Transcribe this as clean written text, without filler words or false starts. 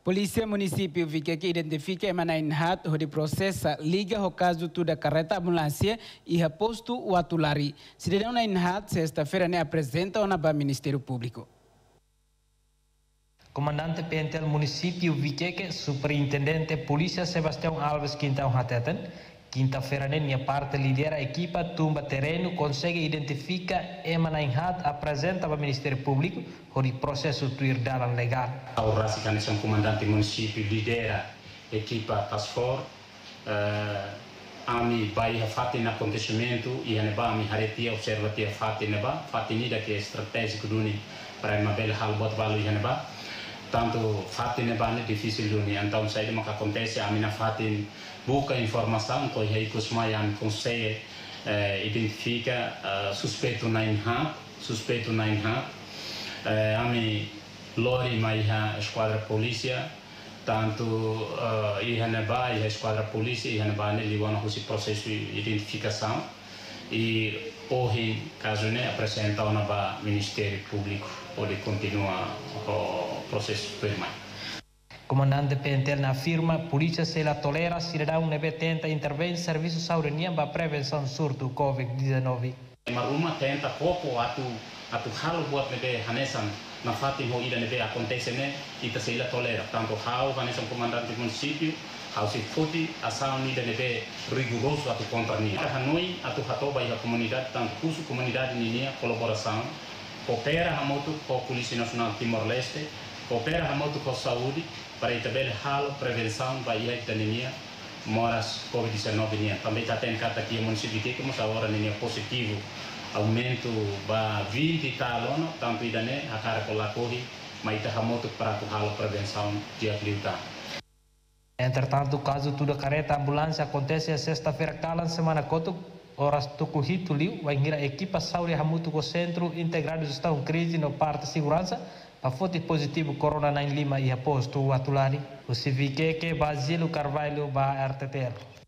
Polícia Município fica que identifica e manainhat onde processa liga o caso da carreta ambulância e posto o atulari. Cidadão na inhat sexta-feira ne apresenta ao Ministério Público. Comandante PNTL Município Viqueque, Superintendente Polícia Sebastião Alves Quintão Hateten, quinta-feira a parte lidera a equipa tumba terreno, consegue identificar e manainhat apresenta ao Ministério Público o processo de dalan legal. A Racicanisão Comandante Município lidera a equipa Task Force, ami vai fatin acontecimento e ami haretia observatia fatin que é estratégico duni para uma bela hal buat valu tanto fatin é difícil duni, então sai de maka acontece a mina fatin buka informação to aí kusmayan consegue identifica suspeito na inha ami lori maiha esquadra polícia tanto ihaneba e a esquadra polícia ihaneba ne liwana husi processo de identificação e hoje caso ne apresenta ao Ministério Público onde continua o processo firme. Comandante PNTL afirma polícia se la tolera cidadão nebe tenta intervém serviço saúde para prevenção surto COVID-19. Uma tenta pouco atu halo buat nebe hanesan na fatin ho ida nebe acontece ne ita se la tolera tanto hao hanesan comandante município hao se futi asal ni da nebe rigoroso atu contra ni hanoi atu hatoba a comunidade tanto curso comunidade ni colaboração coopera hamoto com a Polícia Nacional Timor-Leste coopera hamoto com a saúde para itaber halo prevenção vai a anemia moras COVID-19 ni também tá tem kata aqui município que como agora ni positivo aumento ba 20 e tal tanto idane a cara com la corri mas ita hamoto para a halo prevenção de atleta. Entretanto, o caso da carreta ambulância acontece a sexta-feira calan semana coto horas tucuhito liu vai ir a equipa saúde hamuto com centro integrado de gestão crise no parte de segurança para foto positivo corona na Lima e a posto o atulari o civique que Basílio Carvalho ba RTTL.